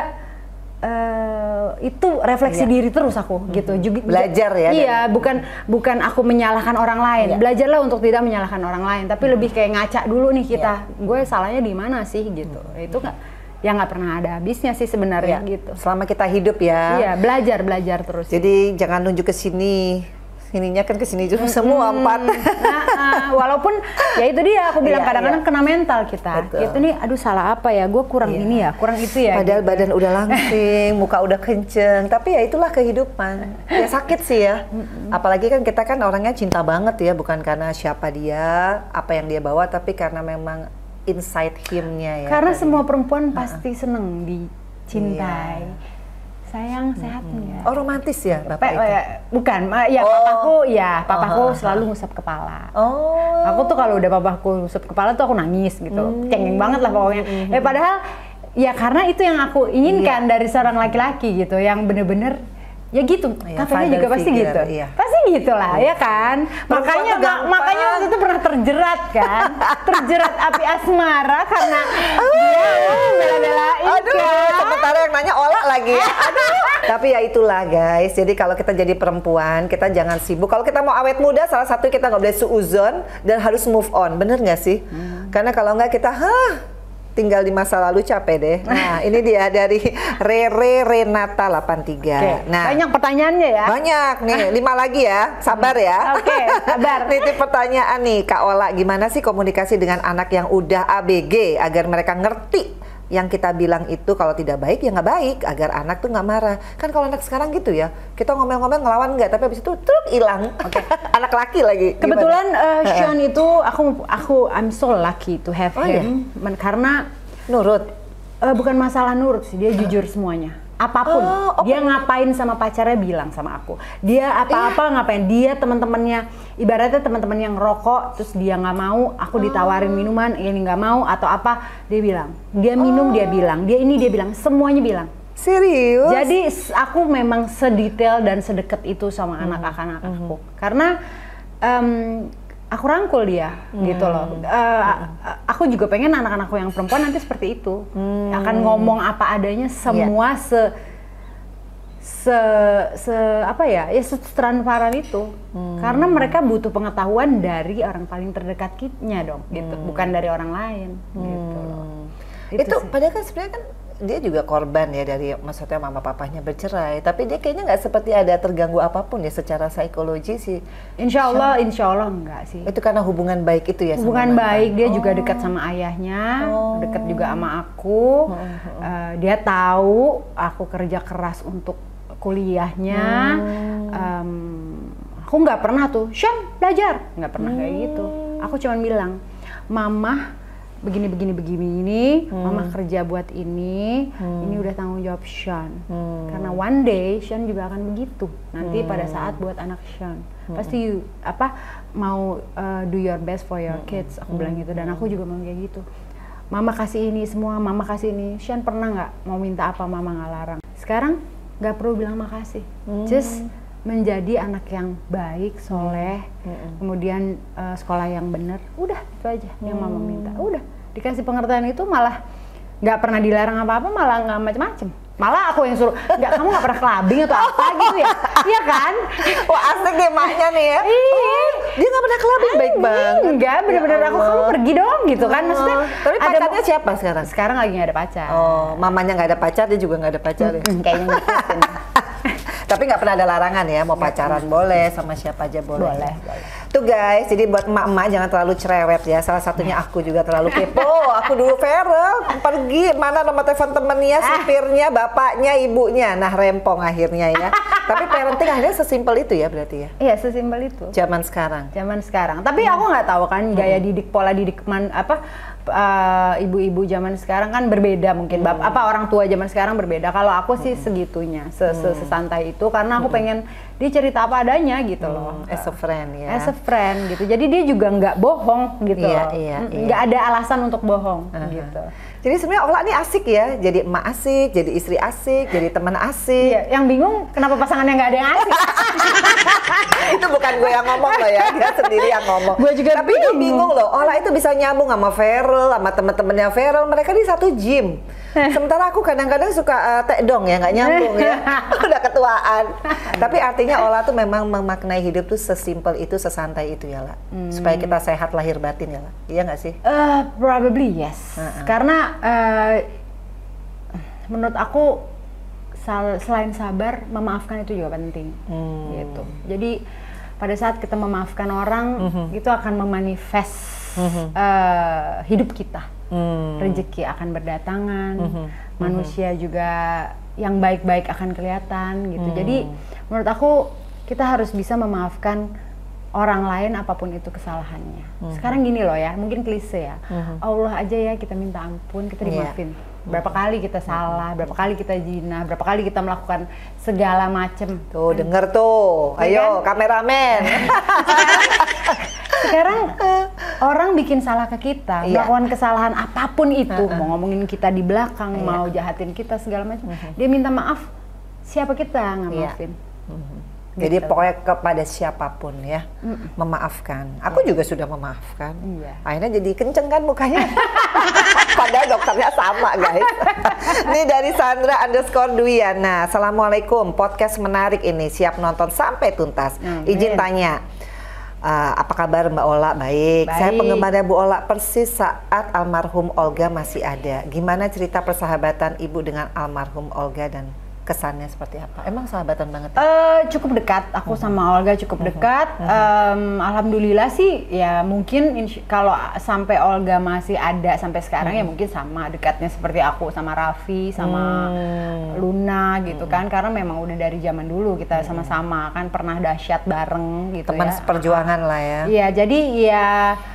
Uh, itu refleksi iya. diri terus aku mm-hmm. gitu juga belajar ya iya dari... bukan bukan aku menyalahkan orang lain iya. belajarlah untuk tidak menyalahkan orang lain tapi mm-hmm. lebih kayak ngaca dulu nih kita iya. gue salahnya di mana sih gitu mm-hmm. itu nggak ya nggak pernah ada habisnya sih sebenarnya iya. gitu selama kita hidup ya iya belajar belajar terus jadi jangan nunjuk ke sini ininya kan kesini juga mm-hmm. semua empat. Nah, uh, walaupun ya itu dia aku bilang kadang-kadang iya, iya. kena mental kita. Betul. Itu nih aduh salah apa ya? Gue kurang iya. ini ya, kurang itu ya. Padahal gitu. badan udah langsing, muka udah kenceng, tapi ya itulah kehidupan. Ya sakit sih ya. Mm-hmm. Apalagi kan kita kan orangnya cinta banget ya, bukan karena siapa dia, apa yang dia bawa, tapi karena memang inside him-nya ya. Karena semua perempuan uh-huh. pasti seneng dicintai. Iya. Sayang sehat nggak? Oh romantis ya bapak itu? Bukan, ya oh. papaku ya papaku oh. selalu ngusap kepala. Oh. Aku tuh kalau udah papaku ngusap kepala tuh aku nangis gitu, hmm. cengeng banget lah pokoknya. Hmm. Eh padahal ya karena itu yang aku inginkan iya. dari seorang laki-laki gitu, yang bener-bener ya gitu, ya, katanya juga pasti figure, gitu, iya. pasti gitulah ya kan. Makanya ma makanya waktu itu pernah terjerat kan, terjerat api asmara karena dia bela-belain kan. Sementara yang nanya Ola lagi ya. Tapi ya itulah guys, jadi kalau kita jadi perempuan kita jangan sibuk. Kalau kita mau awet muda salah satu kita nggak boleh suuzon dan harus move on, bener nggak sih? Hmm. Karena kalau nggak kita hah tinggal di masa lalu capek deh. Nah, ini dia dari Rere Renata delapan tiga. Okay. Nah, banyak pertanyaannya ya? Banyak nih, lima lagi ya. Sabar ya. Oke, okay, sabar. Nitip pertanyaan nih, Kak Ola, gimana sih komunikasi dengan anak yang udah A B G agar mereka ngerti yang kita bilang itu kalau tidak baik ya nggak baik, agar anak tuh nggak marah. Kan kalau anak sekarang gitu ya, kita ngomel-ngomel ngelawan nggak, tapi habis itu truk hilang. Okay. Anak laki lagi. Kebetulan uh, Sean itu aku aku I'm so lucky to have oh, him iya? Karena nurut. Uh, bukan masalah nurut sih, dia uh. jujur semuanya. Apapun, oh, okay. dia ngapain sama pacarnya bilang sama aku. Dia apa-apa yeah. ngapain, dia teman-temannya, ibaratnya teman-teman yang rokok, terus dia nggak mau, aku ditawarin oh. minuman, ini nggak mau atau apa, dia bilang. Dia minum, oh. dia bilang. Dia ini dia bilang, semuanya bilang. Serius? Jadi aku memang sedetail dan sedekat itu sama anak-anak mm-hmm. aku, karena um, aku rangkul dia hmm. gitu loh. Uh, aku juga pengen anak-anakku yang perempuan nanti seperti itu, hmm. akan ngomong apa adanya, semua yeah. se se se apa ya, ya transparan itu, hmm. karena mereka butuh pengetahuan dari orang paling terdekat kitnya dong, gitu, hmm. bukan dari orang lain, hmm. gitu loh. Itu, itu padahal kan sebenarnya kan dia juga korban ya dari maksudnya mama papanya bercerai, tapi dia kayaknya nggak seperti ada terganggu apapun ya secara psikologi sih. Insya Allah, insya Allah enggak sih. Itu karena hubungan baik itu ya. Hubungan sama baik, dia oh. juga dekat sama ayahnya, oh. dekat juga sama aku. Oh, oh, oh. Uh, dia tahu aku kerja keras untuk kuliahnya. Hmm. Um, aku nggak pernah tuh, Sean belajar, nggak pernah hmm. kayak gitu. Aku cuma bilang, Mama begini begini begini ini, hmm. Mama kerja buat ini, hmm. ini udah tanggung jawab Sean. Hmm. Karena one day Sean juga akan begitu. Nanti hmm. pada saat buat anak Sean, hmm. pasti you, apa mau uh, do your best for your kids. Aku hmm. bilang gitu, dan aku juga mau kayak gitu. Mama kasih ini semua, Mama kasih ini. Sean pernah nggak mau minta apa, Mama nggak larang. Sekarang nggak perlu bilang makasih, hmm. just menjadi anak yang baik, soleh, hmm. kemudian uh, sekolah yang benar, udah itu aja hmm. yang Mama minta. Udah dikasih pengertian itu, malah nggak pernah dilarang apa-apa, malah nggak macem-macem. Malah aku yang suruh, nggak, kamu nggak pernah clubbing atau apa gitu ya? Iya kan? Wah asik deh maknya nih ya. Iya. Dia nggak pernah clubbing, baik banget. Enggak, bener-bener ya aku, kamu pergi dong gitu kan. Maksudnya. Tapi pacarnya ada, siapa sekarang? Sekarang lagi nggak ada pacar. Oh, mamanya nggak ada pacar, dia juga nggak ada pacar ya? Hmm, kayaknya ngikutin. Tapi nggak pernah ada larangan ya, mau pacaran boleh, sama siapa aja boleh. Boleh, boleh. Tuh guys, jadi buat emak-emak jangan terlalu cerewet ya. Salah satunya aku juga terlalu kepo. Aku dulu Feral, pergi mana nomor telepon temennya, supirnya, bapaknya, ibunya. Nah rempong akhirnya ya. Tapi parenting akhirnya sesimpel itu ya berarti ya? Iya sesimpel itu. Zaman sekarang? Zaman sekarang. Tapi aku nggak tahu kan gaya didik, pola didik man, apa uh, ibu-ibu zaman sekarang kan berbeda mungkin. Hmm. Bap, apa orang tua zaman sekarang berbeda. Kalau aku sih segitunya, ses -ses sesantai itu. Karena aku pengen dia cerita apa adanya gitu loh. Hmm. As a friend ya? As a friend gitu. Jadi dia juga nggak bohong gitu iya, loh. Iya, nggak iya. ada alasan untuk bohong uh-huh. gitu. Jadi sebenarnya Ola ini asik ya, jadi emak asik, jadi istri asik, jadi teman asik. Iya, yang bingung kenapa pasangannya nggak ada yang asik. Itu bukan gue yang ngomong loh ya, dia sendiri yang ngomong. Gue juga Tapi bingung. Itu bingung loh, Ola itu bisa nyambung sama Feral, sama temen-temennya Feral, mereka di satu gym. Sementara aku kadang-kadang suka uh, tekdong ya, nggak nyambung ya, udah ketuaan. Tapi artinya Ola tuh memang memaknai hidup tuh sesimpel itu, sesantai itu ya lah. Hmm. Supaya kita sehat lahir batin ya lah, iya nggak sih? Uh, probably yes, uh-uh. karena uh, menurut aku selain sabar, memaafkan itu juga penting, hmm. gitu. Jadi pada saat kita memaafkan orang, mm-hmm. itu akan memanifest mm-hmm. uh, hidup kita. Hmm. Rezeki akan berdatangan, mm-hmm. manusia mm-hmm. juga yang baik-baik akan kelihatan gitu. Hmm. Jadi menurut aku kita harus bisa memaafkan orang lain apapun itu kesalahannya. Hmm. Sekarang gini loh ya, mungkin klise ya. Hmm. Allah aja ya kita minta ampun, kita dimaafin. Yeah. Berapa kali kita salah, berapa kali kita zina, berapa kali kita melakukan segala macem. Tuh kan? Denger tuh, ayo kan? Kameramen. Sekarang orang bikin salah ke kita, iya. melakukan kesalahan apapun itu, uh-uh. mau ngomongin kita di belakang, iya. mau jahatin kita segala macam, uh-huh. dia minta maaf, siapa kita nggak maafin? Iya. Uh-huh. Jadi gitu. Pokoknya kepada siapapun ya, mm. memaafkan. Aku yeah. juga sudah memaafkan. Yeah. Akhirnya jadi kenceng kan mukanya. Padahal dokternya sama guys. Ini dari Sandra underscore Dwiana. Assalamualaikum, podcast menarik ini. Siap nonton sampai tuntas. Mm. Izin tanya, uh, apa kabar Mbak Ola? Baik. Baik. Saya penggemarnya Bu Ola persis saat almarhum Olga masih ada. Gimana cerita persahabatan Ibu dengan almarhum Olga dan kesannya seperti apa? Emang sahabatan banget? Ya? Uh, cukup dekat. Aku uh-huh. sama Olga cukup uh-huh. dekat. Uh-huh. Um, Alhamdulillah sih ya mungkin kalau sampai Olga masih ada sampai sekarang uh-huh. ya mungkin sama dekatnya seperti aku sama Raffi, sama uh-huh. Luna gitu uh-huh. kan. Karena memang udah dari zaman dulu kita uh-huh. sama-sama kan pernah dahsyat bareng gitu. Teman ya. seperjuangan lah ya. Iya, jadi ya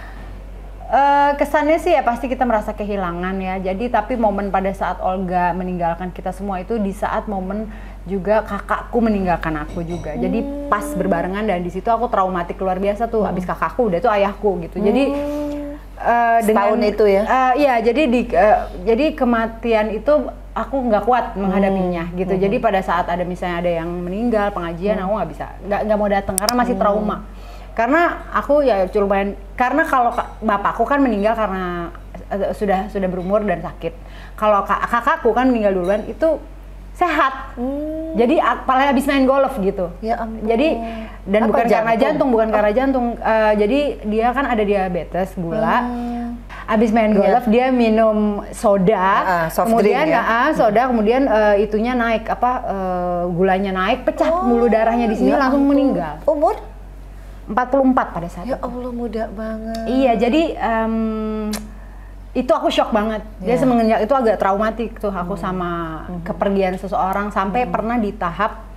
Uh, kesannya sih ya pasti kita merasa kehilangan ya. Jadi tapi momen pada saat Olga meninggalkan kita semua itu di saat momen juga kakakku meninggalkan aku juga. Hmm. Jadi pas berbarengan dan di situ aku traumatik luar biasa tuh. Hmm. Habis kakakku udah tuh ayahku gitu. Jadi uh, setahun dengan, itu ya. Uh, iya, jadi di uh, jadi kematian itu aku nggak kuat menghadapinya hmm. gitu. Hmm. Jadi pada saat ada misalnya ada yang meninggal pengajian hmm. aku nggak bisa, nggak nggak mau datang karena masih trauma. Hmm. Karena aku ya lumayan, karena kalau bapakku kan meninggal karena uh, sudah sudah berumur dan sakit. Kalau kak, kakakku kan meninggal duluan itu sehat. Hmm. Jadi apalagi habis main golf gitu. Ya ampun. Jadi dan Apa bukan jantung? karena jantung, bukan oh. karena jantung. Uh, jadi dia kan ada diabetes, gula. Hmm. Habis main golf yeah. dia minum soda, uh, soft kemudian drink, ya? uh, soda, kemudian uh, itunya naik apa uh, gulanya naik, pecah oh, pembuluh darahnya di sini ya langsung ampun. Meninggal. Umur empat puluh empat pada saat ya itu. Allah, muda banget. Iya, jadi um, itu aku shock banget. Dia yeah. semenjak itu agak traumatik tuh aku hmm. sama hmm. kepergian seseorang sampai hmm. pernah di tahap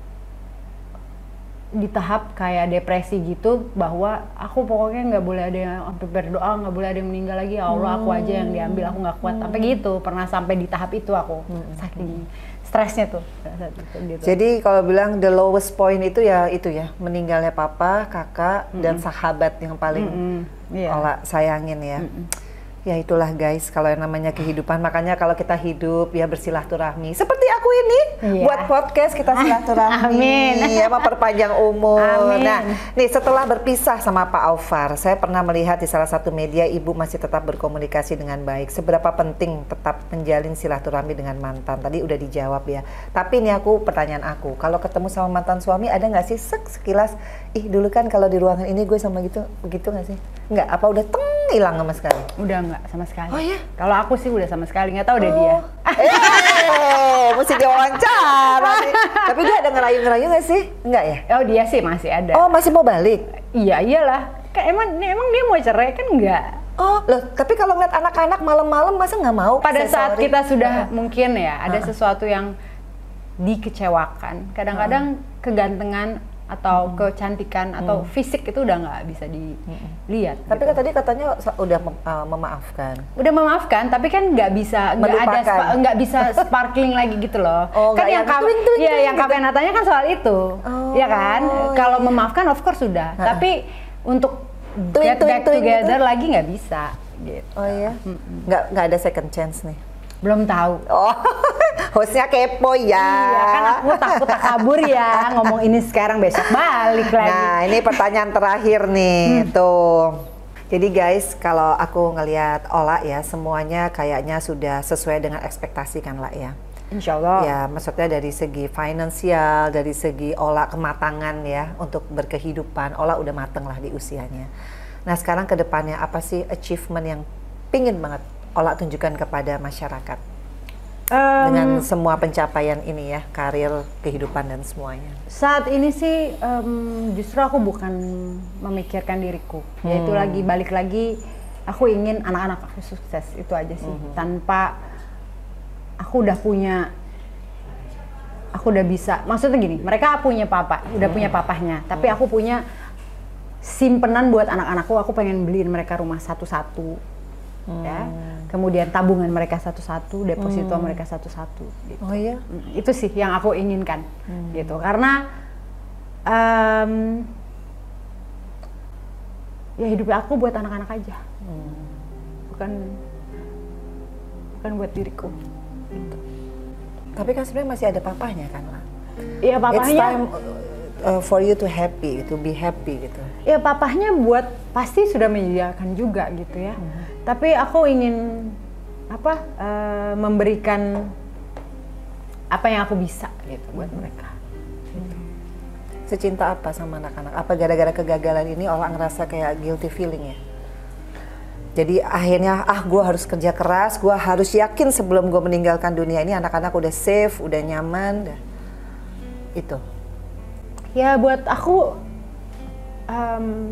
di tahap kayak depresi gitu, bahwa aku pokoknya nggak boleh ada yang sampai berdoa, nggak boleh ada yang meninggal lagi, ya Allah aku aja yang diambil, aku nggak kuat, sampai gitu. Pernah sampai di tahap itu aku hmm. saking stresnya tuh. Gitu. Jadi kalau bilang the lowest point itu ya itu ya, meninggalnya papa, kakak, mm-hmm. dan sahabat yang paling mm-hmm. yeah. Ola sayangin ya. Mm-hmm. Ya itulah guys, kalau yang namanya kehidupan, makanya kalau kita hidup ya bersilaturahmi. Seperti aku ini, yeah. buat podcast kita silaturahmi. Amin. Ya, memperpanjang umur. Amin. Nah, nih setelah berpisah sama Pak Aufar, saya pernah melihat di salah satu media ibu masih tetap berkomunikasi dengan baik. Seberapa penting tetap menjalin silaturahmi dengan mantan? Tadi udah dijawab ya. Tapi ini aku pertanyaan aku, kalau ketemu sama mantan suami ada nggak sih sek sekilas, ih dulu kan kalau di ruangan ini gue sama gitu, begitu nggak sih? Nggak, apa udah teng hilang sama sekali? Udah nggak sama sekali. Oh ya? Kalau aku sih udah sama sekali, nggak tahu deh oh. dia. Eh, mesti diwawancara nih. Tapi dia ada ngerayu-ngerayu nggak sih? Nggak ya? Oh dia sih masih ada. Oh masih mau balik? Iya iyalah. Kan emang emang dia mau cerai kan nggak? Oh loh, tapi kalau ngeliat anak-anak malam-malam masa nggak mau? Pada saat sorry. kita sudah uh. mungkin ya ada uh. sesuatu yang dikecewakan. Kadang-kadang uh. kegantengan atau hmm. kecantikan atau hmm. fisik itu udah nggak bisa dilihat. Tapi gitu. kan tadi katanya udah mem uh, memaafkan. Udah memaafkan, tapi kan nggak bisa nggak ada nggak bisa sparkling lagi gitu loh. Oh, kan yang kamu ya yang kamu tanya kan soal itu, oh, ya kan? Oh, kalau iya. memaafkan of course sudah, ha. tapi untuk twin, get twin, back twin together gitu? Lagi nggak bisa. Gitu. Oh iya, nggak nggak ada second chance nih. Belum tahu. Oh, hostnya kepo ya. Iya, kan aku takut tak kabur ya. Ngomong ini sekarang besok balik lagi. Nah, ini pertanyaan terakhir nih, hmm. tuh. Jadi guys, kalau aku ngelihat Ola ya, semuanya kayaknya sudah sesuai dengan ekspektasi kan lah ya. Insya Allah. Ya, maksudnya dari segi finansial, dari segi Ola kematangan ya, untuk berkehidupan. Ola udah mateng lah di usianya. Nah, sekarang ke depannya apa sih achievement yang pingin banget Ola tunjukkan kepada masyarakat um, dengan semua pencapaian ini ya, karir, kehidupan dan semuanya? Saat ini sih um, justru aku bukan memikirkan diriku, hmm. yaitu lagi balik lagi aku ingin anak-anak aku sukses, itu aja sih. Hmm. Tanpa aku udah punya, aku udah bisa, maksudnya gini, mereka punya papa, udah hmm. punya papahnya, tapi aku punya simpenan buat anak-anakku, aku pengen beliin mereka rumah satu-satu. Hmm. Ya, kemudian tabungan mereka satu-satu, deposito hmm. mereka satu-satu. Gitu. Oh iya, itu sih yang aku inginkan, hmm. gitu. Karena um, ya hidup aku buat anak-anak aja, hmm. bukan bukan buat diriku. Gitu. Tapi kan sebenarnya masih ada papahnya kan lah. Iya papahnya. It's time uh, for you to happy, to be happy gitu. Ya papahnya buat pasti sudah menyediakan juga gitu ya. Hmm. Tapi aku ingin apa uh, memberikan apa yang aku bisa gitu buat mereka. Gitu. Secinta apa sama anak-anak? Apa gara-gara kegagalan ini orang ngerasa kayak guilty feeling ya? Jadi akhirnya ah gue harus kerja keras, gue harus yakin sebelum gue meninggalkan dunia ini anak-anak udah safe, udah nyaman, dah. Itu. Ya buat aku. Um,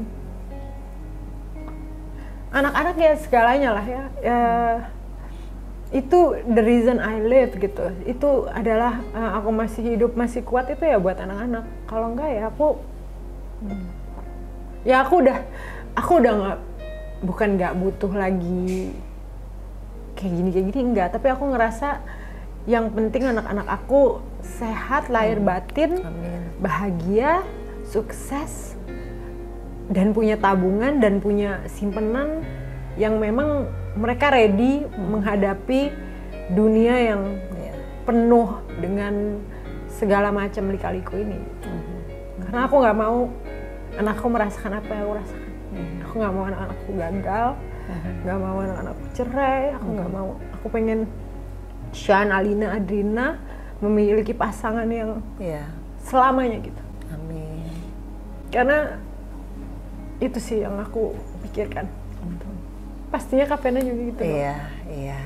anak-anak ya segalanya lah ya. ya itu the reason I live gitu. Itu adalah uh, aku masih hidup, masih kuat itu ya buat anak-anak. Kalau enggak ya aku hmm, ya aku udah aku udah nggak, bukan nggak butuh lagi kayak gini kayak gini enggak, tapi aku ngerasa yang penting anak-anak aku sehat lahir batin, amin, bahagia, sukses, dan punya tabungan dan punya simpenan yang memang mereka ready hmm. menghadapi dunia yang yeah. penuh dengan segala macam lika-liku ini. Hmm. Karena aku nggak mau anakku merasakan apa yang aku rasakan. Hmm. Aku nggak mau anak-anakku gagal, nggak hmm. mau anak-anakku cerai, aku nggak hmm. mau. Aku pengen Sean, Alina, Adrina memiliki pasangan yang yeah. selamanya gitu. Amin. Karena itu sih yang aku pikirkan. Pastinya Kak Vena juga gitu. Iya, iya.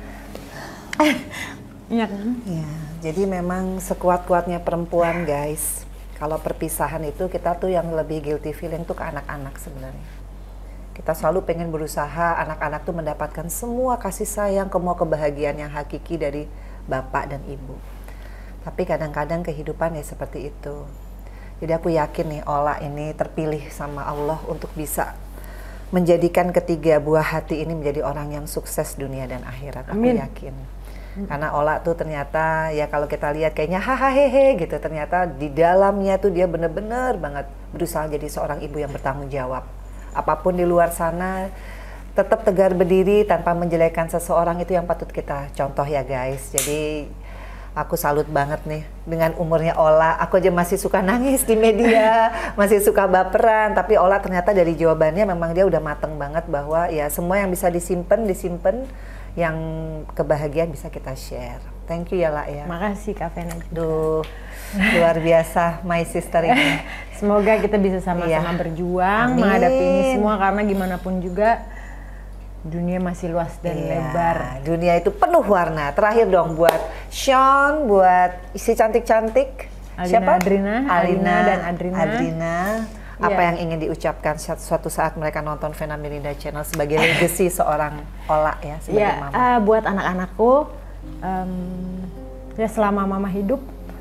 Iya kan? Iya. Jadi memang sekuat-kuatnya perempuan, guys. Kalau perpisahan itu kita tuh yang lebih guilty feeling tuh ke anak-anak sebenarnya. Kita selalu pengen berusaha anak-anak tuh mendapatkan semua kasih sayang, semua kebahagiaan yang hakiki dari bapak dan ibu. Tapi kadang-kadang kehidupan ya seperti itu. Jadi aku yakin nih Ola ini terpilih sama Allah untuk bisa menjadikan ketiga buah hati ini menjadi orang yang sukses dunia dan akhirat. Amin. Aku yakin. Hmm. Karena Ola tuh ternyata ya kalau kita lihat kayaknya hahaha hehe gitu, ternyata di dalamnya tuh dia bener-bener banget berusaha jadi seorang ibu yang bertanggung jawab. Apapun di luar sana tetap tegar berdiri tanpa menjelekan seseorang, itu yang patut kita contoh ya guys. Jadi aku salut banget nih dengan umurnya Ola. Aku aja masih suka nangis di media, masih suka baperan. Tapi Ola ternyata dari jawabannya memang dia udah mateng banget bahwa ya semua yang bisa disimpan, disimpan. Yang kebahagiaan bisa kita share. Thank you ya La ya. Makasih Kak Vena. Duh, luar biasa my sister ini. Semoga kita bisa sama-sama iya. berjuang Amin. menghadapi ini semua. Karena gimana pun juga dunia masih luas dan iya, lebar. Dunia itu penuh warna. Terakhir dong buat Sean, buat isi cantik-cantik. Alina, Siapa? Adrina, Alina, Alina dan Adrina. Adrina. Apa yeah. yang ingin diucapkan suatu saat mereka nonton Vena Melinda Channel sebagai legacy seorang Ola ya, sebagai yeah, mama? Uh, buat anak-anakku, um, ya selama mama hidup,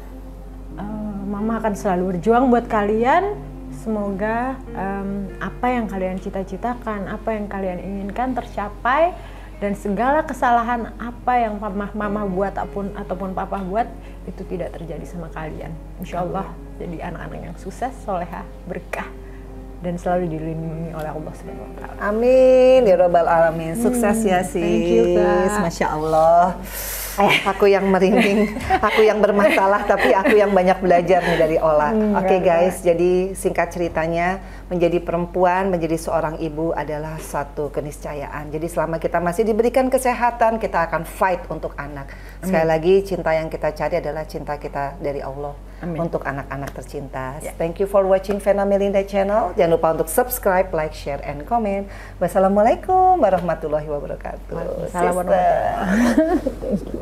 uh, mama akan selalu berjuang buat kalian. Semoga um, apa yang kalian cita-citakan, apa yang kalian inginkan tercapai, dan segala kesalahan apa yang mama, mama buat ataupun, ataupun papa buat itu tidak terjadi sama kalian. Insya Allah jadi anak-anak yang sukses, soleha, berkah, dan selalu dilindungi oleh Allah Subhanahu Wa Taala. Amin ya Rabbal Alamin. Sukses hmm, ya sis. Thank you, Kak. Masya Allah. Eh, aku yang merinding, aku yang bermasalah, tapi aku yang banyak belajar nih dari Ola. Hmm, Oke okay, guys, jadi singkat ceritanya, menjadi perempuan, menjadi seorang ibu adalah suatu keniscayaan. Jadi selama kita masih diberikan kesehatan, kita akan fight untuk anak. Sekali hmm. lagi, cinta yang kita cari adalah cinta kita dari Allah. Amin. Untuk anak-anak tercinta. Yeah. Thank you for watching Vena Melinda Channel. Jangan lupa untuk subscribe, like, share, and comment. Wassalamualaikum warahmatullahi wabarakatuh. Assalamualaikum.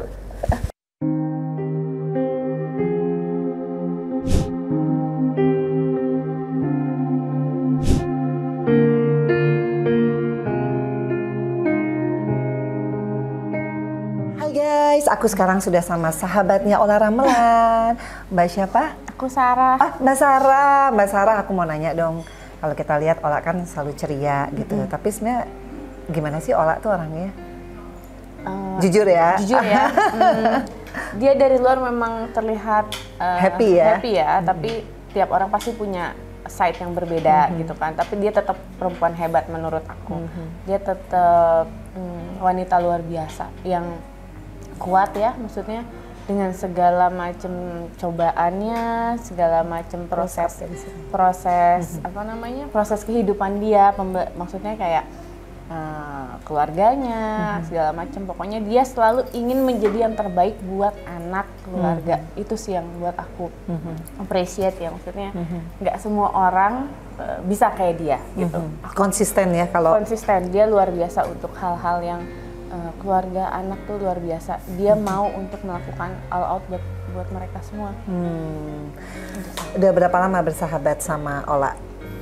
Aku sekarang sudah sama sahabatnya Ola Ramelan. Mbak siapa? Aku Sarah. Ah, Mbak Sarah. Mbak Sarah, aku mau nanya dong. Kalau kita lihat Ola kan selalu ceria gitu. Mm. Tapi sebenarnya gimana sih Ola tuh orangnya? Uh, jujur ya? Jujur ya. hmm, dia dari luar memang terlihat uh, happy ya. Happy ya. Mm. Tapi tiap orang pasti punya side yang berbeda mm-hmm. gitu kan. Tapi dia tetap perempuan hebat menurut aku. Mm-hmm. Dia tetap mm, wanita luar biasa yang kuat ya, maksudnya dengan segala macam cobaannya, segala macam proses proses mm-hmm. apa namanya proses kehidupan dia, pembe- maksudnya kayak uh, keluarganya mm-hmm. segala macam, pokoknya dia selalu ingin menjadi yang terbaik buat anak keluarga. Mm-hmm. Itu sih yang buat aku mm-hmm. appreciate ya, maksudnya nggak mm-hmm. semua orang uh, bisa kayak dia gitu. Mm-hmm. Konsisten ya kalau konsisten, dia luar biasa untuk hal-hal yang Uh, keluarga anak tuh luar biasa. Dia hmm. mau untuk melakukan all out buat buat mereka semua. Hmm. Udah berapa lama bersahabat sama Ola?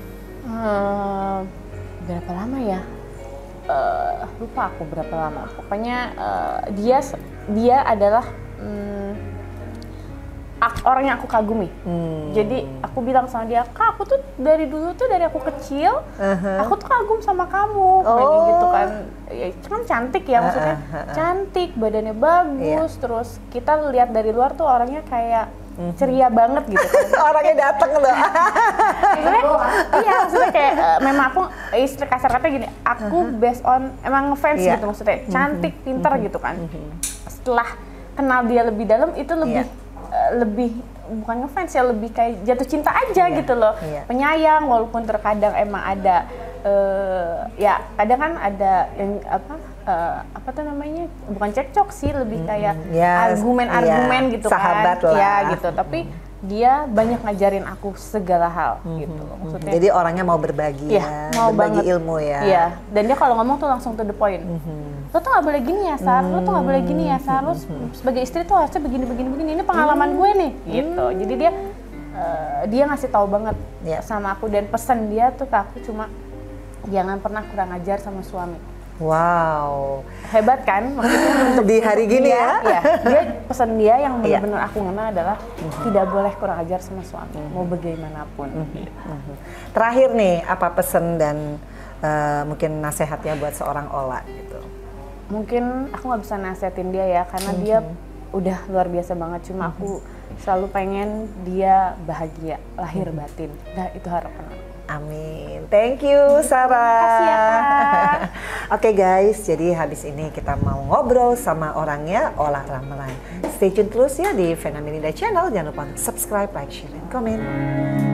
Uh, berapa lama ya? Uh, lupa aku berapa lama. Pokoknya uh, dia dia adalah um, orang yang aku kagumi. Hmm. Jadi aku bilang sama dia, Kak, aku tuh dari dulu tuh dari aku kecil, uh-huh. aku tuh kagum sama kamu, kayak oh. gitu kan. Ya, kan cantik ya maksudnya, uh-huh. cantik, badannya bagus, yeah. terus kita lihat dari luar tuh orangnya kayak uh-huh. ceria banget gitu kan. Orangnya dateng loh. Iya, maksudnya kayak uh, memang aku istri kasar kata gini, aku uh-huh. based on emang ngefans yeah. gitu maksudnya, cantik, uh-huh. pintar uh-huh. gitu kan. Uh-huh. Setelah kenal dia lebih dalam itu lebih yeah. lebih bukan ngefans ya, lebih kayak jatuh cinta aja iya, gitu loh. iya. Penyayang walaupun terkadang emang ada uh, ya kadang kan ada yang apa uh, apa tuh namanya, bukan cekcok sih, lebih kayak argumen-argumen iya, gitu sahabat kan. lah. Ya gitu, tapi dia banyak ngajarin aku segala hal hmm. gitu. Maksudnya jadi orangnya mau berbagi iya, ya, mau berbagi banget. ilmu ya. Iya, dan dia kalau ngomong tuh langsung to the point. Mm-hmm. Lo tuh nggak boleh gini ya, Sar. Lo tuh nggak boleh gini ya, Sar. Lo sebagai istri tuh harusnya begini begini begini. Ini pengalaman gue nih, gitu. Jadi dia uh, dia ngasih tahu banget yeah. sama aku, dan pesan dia tuh ke aku cuma jangan pernah kurang ajar sama suami. Wow, hebat kan maksudnya untuk di hari gini dia, ya? ya. Dia pesan dia yang benar-benar aku ngena adalah mm-hmm. tidak boleh kurang ajar sama suami, mm-hmm. mau bagaimanapun. Mm-hmm. Mm-hmm. Terakhir nih, apa pesan dan uh, mungkin nasihatnya buat seorang Ola gitu? Mungkin aku nggak bisa nasihatin dia ya, karena mm-hmm. dia udah luar biasa banget. Cuma mm-hmm. aku selalu pengen dia bahagia, lahir mm-hmm. batin. Nah itu harapan aku. Amin. Thank you, Sarah. Makasih ya, Kak. Oke okay, guys, jadi habis ini kita mau ngobrol sama orangnya, Ola Ramelan. Stay tune terus ya di Vena Melinda Channel. Jangan lupa subscribe, like, share, dan komen.